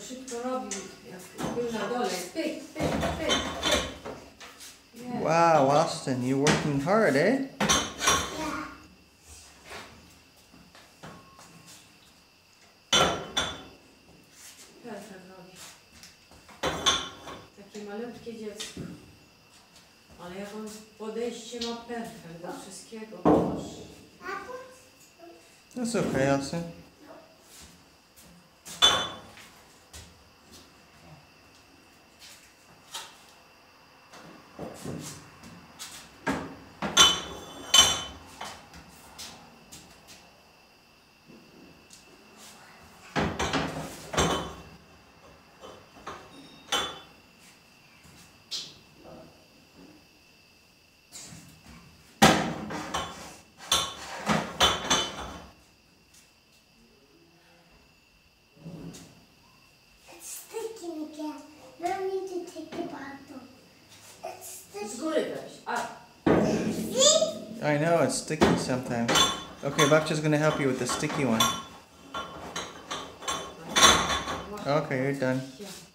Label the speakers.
Speaker 1: szybko robił, jak był na dole. Pyk, pyk, pyk, pyk. Yeah.
Speaker 2: Wow, Austin, you're working hard, eh?
Speaker 3: Yeah.
Speaker 1: Perfekt robi. Takie malutkie dziecko. Ale jak on podejście ma perfekt do wszystkiego.
Speaker 2: That's okay, Austin.
Speaker 3: It's sticking again. No need to take the bottle. It's
Speaker 1: Z
Speaker 3: sticking.
Speaker 1: góry weź. A,
Speaker 3: See?
Speaker 2: I know, it's sticky sometimes. Okay, Babcia's gonna help you with the sticky one. Okay, you're done.
Speaker 1: ja.